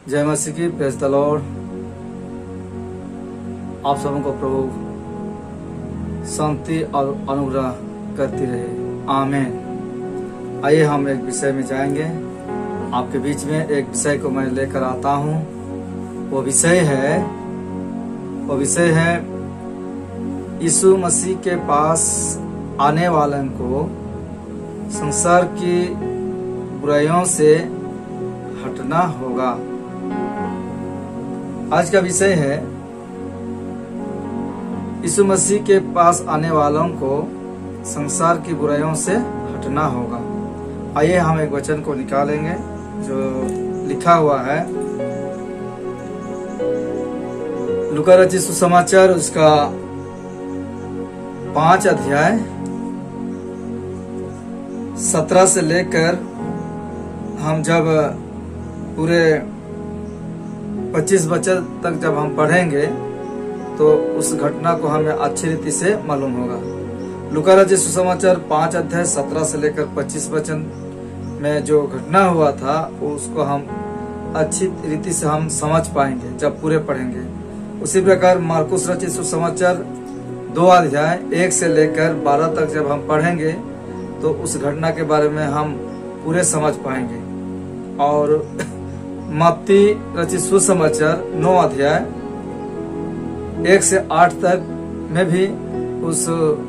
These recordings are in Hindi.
जय मसीह की, प्रेज द लॉर्ड। आप सबों को प्रभु शांति और अनुग्रह करती रहे, आमीन। आइए हम एक विषय में जाएंगे। आपके बीच में एक विषय को मैं लेकर आता हूँ। वो विषय है यीशु मसीह के पास आने वालों को संसार की बुराइयों से हटना होगा। आज का विषय है यीशु मसीह के पास आने वालों को संसार की बुराइयों से हटना होगा। आइए हम एक वचन को निकालेंगे जो लिखा हुआ है लूका रचित सुसमाचार, उसका 5 अध्याय 17 से लेकर हम जब पूरे 25 वचन तक जब हम पढ़ेंगे तो उस घटना को हमें अच्छी रीति से मालूम होगा। लूका रचित सुसमाचार 5 अध्याय 17 से लेकर 25 वचन में जो घटना हुआ था उसको हम अच्छी रीति से हम समझ पाएंगे जब पूरे पढ़ेंगे। उसी प्रकार मार्कुस रचित सुसमाचार 2 अध्याय 1 से लेकर 12 तक जब हम पढ़ेंगे तो उस घटना के बारे में हम पूरे समझ पाएंगे। और मत्ती रचित सुसमाचार 9 अध्याय 1 से 8 तक में भी उस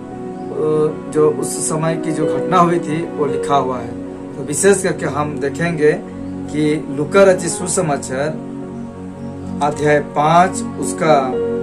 समय की जो घटना हुई थी वो लिखा हुआ है। तो विशेष करके हम देखेंगे कि लूका रचित सुसमाचार अध्याय 5 उसका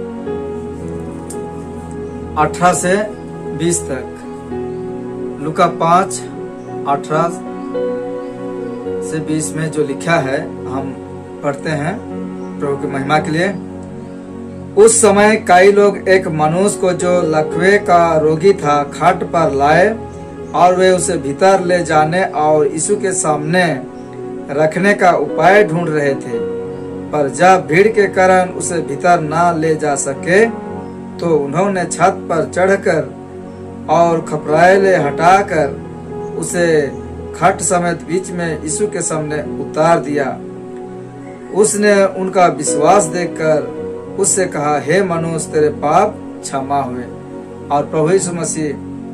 18 से 20 तक। लूका 5 18 से 20 में जो लिखा है हम पढ़ते हैं प्रभु की महिमा के लिए। उस समय कई लोग एक मनुष्य को जो लकवे का रोगी था खाट पर लाए और वे उसे भीतर ले जाने और यीशु के सामने रखने का उपाय ढूंढ रहे थे, पर जब भीड़ के कारण उसे भीतर ना ले जा सके तो उन्होंने छत पर चढ़कर और खपराइले हटाकर उसे खट समेत बीच में यीशु के सामने उतार दिया। उसने उनका विश्वास देखकर उससे कहा, हे मनुष्य, तेरे पाप क्षमा हुए। और प्रभु यीशु मसीह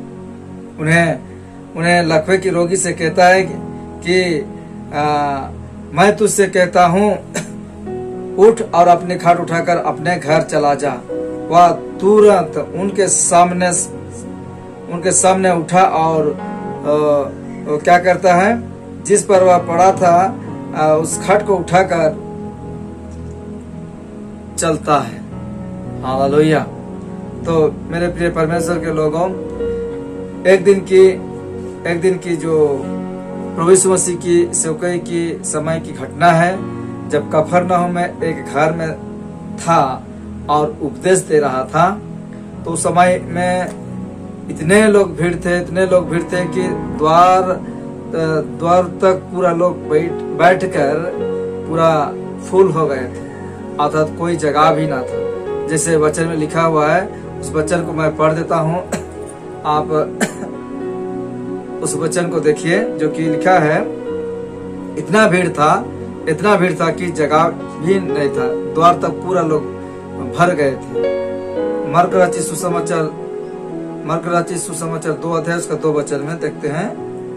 उन्हें लकवे की रोगी से कहता है कि मैं तुझसे कहता हूँ, उठ और अपनी खाट उठाकर अपने घर चला जा। वह तुरंत उनके सामने उठा और क्या करता है, जिस पर वह पड़ा था उस खाट को उठाकर चलता है। हालेलुया। तो मेरे प्रिय परमेश्वर के लोगों, एक दिन की जो प्रभु यीशु मसीह की सेवकाई की समय की घटना है, जब कफरनहूम में एक घर में था और उपदेश दे रहा था। तो उस समय में इतने लोग भीड़ थे कि द्वार तक पूरा लोग बैठकर पूरा फुल हो गए थे, अर्थात कोई जगह भी ना था। जैसे वचन में लिखा हुआ है, उस वचन को मैं पढ़ देता हूँ, आप उस वचन को देखिए जो कि लिखा है। इतना भीड़ था कि जगह भी नहीं था, द्वार तक पूरा लोग भर गए थे। मार्क रचित सुसमाचार 2 अध्याय उसका 2 वचन में देखते हैं।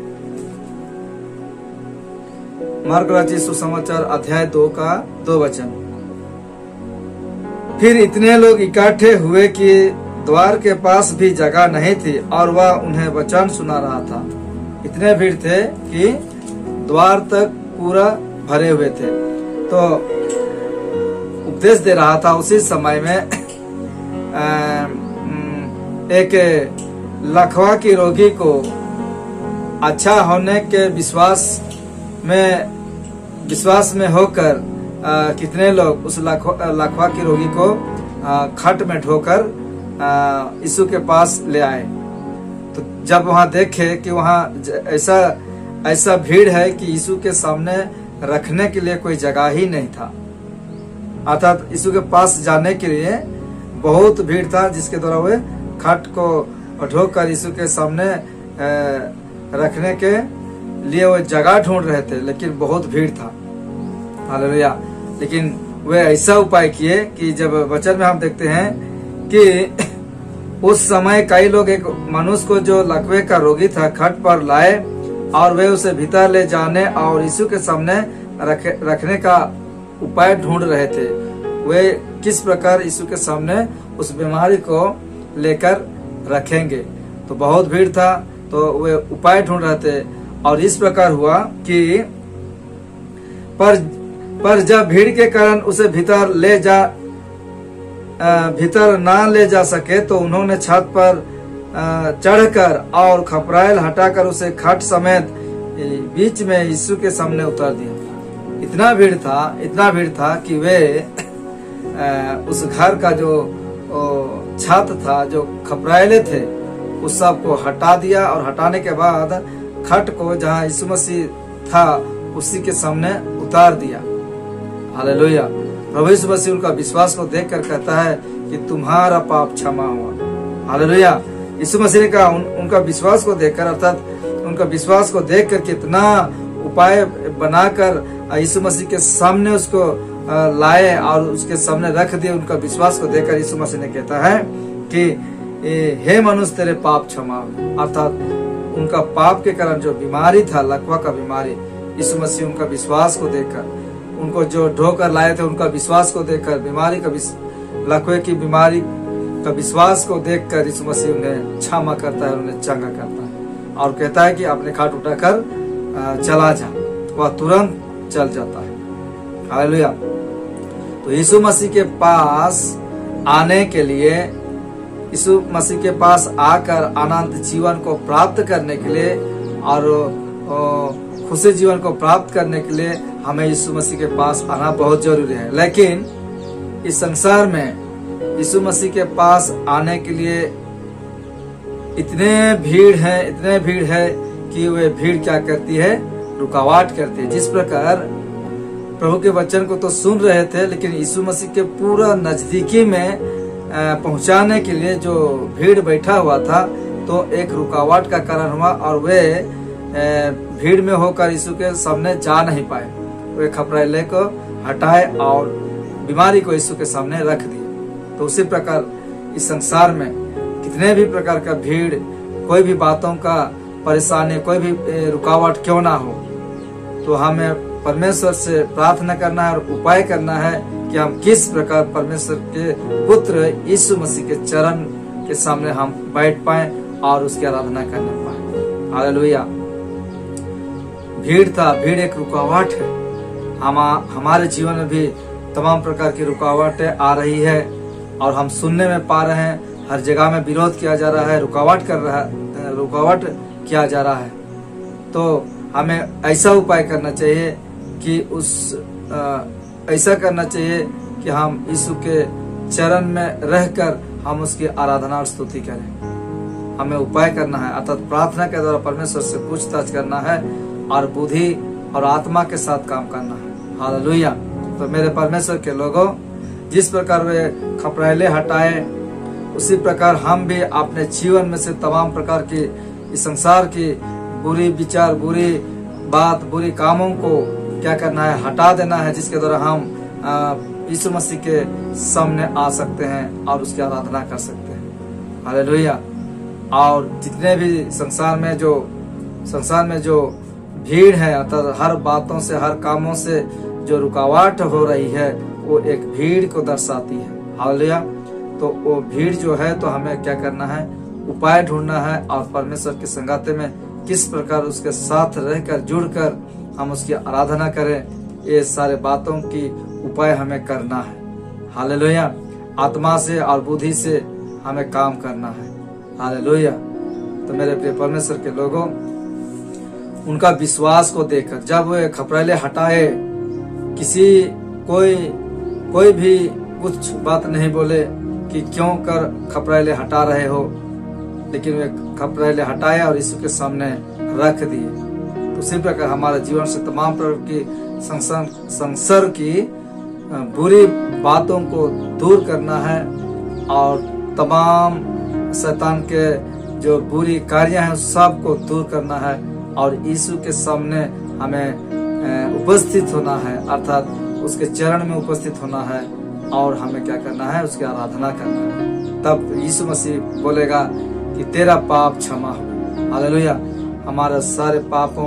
मार्क रचित सुसमाचार अध्याय 2 का 2 वचन। फिर इतने लोग इकट्ठे हुए कि द्वार के पास भी जगह नहीं थी और वह उन्हें वचन सुना रहा था। इतने भीड़ थे कि द्वार तक पूरा भरे हुए थे। तो उपदेश दे रहा था। उसी समय में एक लकवा की रोगी को अच्छा होने के विश्वास में होकर कितने लोग उस लकवा की रोगी को खट में ढोकर यीशु के पास ले आए। तो जब वहां देखे कि वहां ऐसा भीड़ है कि यीशु के सामने रखने के लिए कोई जगह ही नहीं था, अर्थात यीशु के पास जाने के लिए बहुत भीड़ था, जिसके द्वारा वे खट को ढोकर यीशु के सामने रखने के लिए वो जगह ढूंढ रहे थे, लेकिन बहुत भीड़ था। हालेलुया। लेकिन वे ऐसा उपाय किए कि जब वचन में हम देखते हैं कि उस समय कई लोग एक मनुष्य को जो लकवे का रोगी था खट पर लाए और वे उसे भीतर ले जाने और यीशु के सामने रखने का उपाय ढूंढ रहे थे। वे किस प्रकार यीशु के सामने उस बीमारी को लेकर रखेंगे। तो बहुत भीड़ था, तो वे उपाय ढूंढ रहे थे। और इस प्रकार हुआ कि पर जब भीड़ के कारण उसे भीतर ना ले जा सके तो उन्होंने छत पर चढ़कर और खपराइल हटाकर उसे खट समेत बीच में यीशु के सामने उतार दिया। इतना भीड़ था कि वे उस घर का जो छत था, जो खपराइले थे, उस सब को हटा दिया और हटाने के बाद खट को जहाँ यीशु मसीह था उसी के सामने उतार दिया। हालेलुया। प्रभु यीशु मसीह उनका विश्वास को देखकर कहता है कि तुम्हारा पाप क्षमा हुआ। हालेलुया। यीशु मसीह ने कहा उनका विश्वास को देखकर, अर्थात उनका विश्वास को देखकर कितना उपाय बनाकर यीशु मसीह के सामने उसको लाए और उसके सामने रख दिए। उनका विश्वास को देखकर यीशु मसीह ने कहता है कि हे मनुष्य तेरे पाप क्षमा हुए। अर्थात उनका पाप के कारण जो बीमारी था, लकवा का बीमारी, यीशु मसीह उनका विश्वास को देखकर, उनको जो ढोकर लाए थे उनका विश्वास को देखकर, बीमारी का लकवे की बीमारी का विश्वास को देखकर यीशु मसीह उन्हें क्षमा करता है, उन्हें चंगा करता है और कहता है कि अपने खाट उठाकर चला जा। वह तुरंत चल जाता है। हालेलुया। तो यीशु मसीह के पास आने के लिए, यीशु मसीह के पास आकर अनंत जीवन को प्राप्त करने के लिए और खुशी जीवन को प्राप्त करने के लिए हमें यीशु मसीह के पास आना बहुत जरूरी है। लेकिन इस संसार में यीशु मसीह के पास आने के लिए इतने भीड़ है कि वे भीड़ क्या करती है, रुकावट करती है। जिस प्रकार प्रभु के वचन को तो सुन रहे थे, लेकिन यीशु मसीह के पूरा नजदीकी में पहुंचाने के लिए जो भीड़ बैठा हुआ था, तो एक रुकावट का कारण हुआ और वे भीड़ में होकर यीशु के सामने जा नहीं पाए। वे खपराइले को हटाए और बीमारी को यीशु के सामने रख दिए। तो उसी प्रकार इस संसार में कितने भी प्रकार का भीड़, कोई भी बातों का परेशानी, कोई भी रुकावट क्यों ना हो, तो हमें परमेश्वर से प्रार्थना करना है और उपाय करना है कि हम किस प्रकार परमेश्वर के पुत्र यीशु मसीह के चरण के सामने हम बैठ पाए और उसकी आराधना करने पाए। हालेलुया। भीड़ एक रुकावट है। हमारे जीवन में भी तमाम प्रकार की रुकावटें आ रही है और हम सुनने में पा रहे हैं, हर जगह में विरोध किया जा रहा है, रुकावट किया जा रहा है। तो हमें ऐसा उपाय करना चाहिए कि ऐसा करना चाहिए कि हम यीशु के चरण में रहकर हम उसकी आराधना और स्तुति करें। हमें उपाय करना है, अर्थात प्रार्थना के द्वारा परमेश्वर से पूछताछ करना है और बुद्धि और आत्मा के साथ काम करना है। हालेलुया। तो मेरे परमेश्वर के लोगों, जिस प्रकार वे खपराइले हटाए, उसी प्रकार हम भी अपने जीवन में से तमाम प्रकार की इस संसार की बुरी विचार, बुरी बात, बुरी कामों को क्या करना है, हटा देना है, जिसके द्वारा हम यीशु मसीह के सामने आ सकते हैं और उसकी आराधना कर सकते हैं। हालेलुया। और जितने भी संसार में जो भीड़ है, अर्थात हर बातों से, हर कामों से जो रुकावट हो रही है, वो एक भीड़ को दर्शाती है। हालेलुया। तो वो भीड़ जो है, तो हमें क्या करना है, उपाय ढूंढना है और परमेश्वर के संगाते में किस प्रकार उसके साथ रहकर, जुड़कर हम उसकी आराधना करें, ये सारे बातों की उपाय हमें करना है। हालेलुया। आत्मा से और बुद्धि से हमें काम करना है। हालेलुया। तो मेरे प्रिय परमेश्वर के लोगों, उनका विश्वास को देखकर जब वे खपराइले हटाए, कोई भी कुछ बात नहीं बोले कि क्यों कर खपराइले हटा रहे हो, लेकिन वे खपराइले हटाए और यीशु के सामने रख दिए। तो उसी प्रकार हमारे जीवन से तमाम प्रकार की संसार की बुरी बातों को दूर करना है और तमाम शैतान के जो बुरी कार्य हैं सब को दूर करना है और यीशु के सामने हमें उपस्थित होना है, अर्थात उसके चरण में उपस्थित होना है और हमें क्या करना है, उसकी आराधना करना है। तब यीशु मसीह बोलेगा कि तेरा पाप क्षमा हो। हालेलुया। हमारे सारे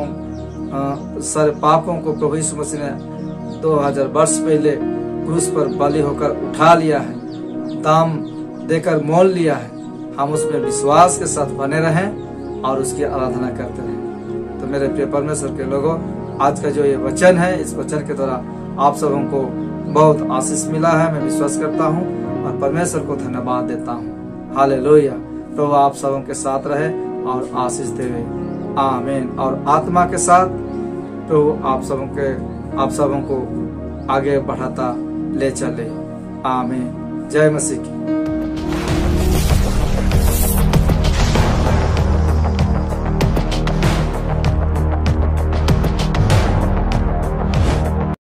पापों को प्रभु यीशु मसीह ने 2000 वर्ष पहले क्रूस पर बलि होकर उठा लिया है, दाम देकर मोल लिया है। हम उसमें विश्वास के साथ बने रहें और उसकी आराधना करते रहें। तो मेरे प्रिय परमेश्वर के लोगों, आज का जो ये वचन है, इस वचन के द्वारा आप सबों को बहुत आशीष मिला है, मैं विश्वास करता हूँ और परमेश्वर को धन्यवाद देता हूँ। हालेलुया। प्रभु आप सबों के साथ रहे और आशीष देवे। आमीन। और आत्मा के साथ प्रभु आप सबों को आगे बढ़ाता ले चले। आमीन। जय मसीह की।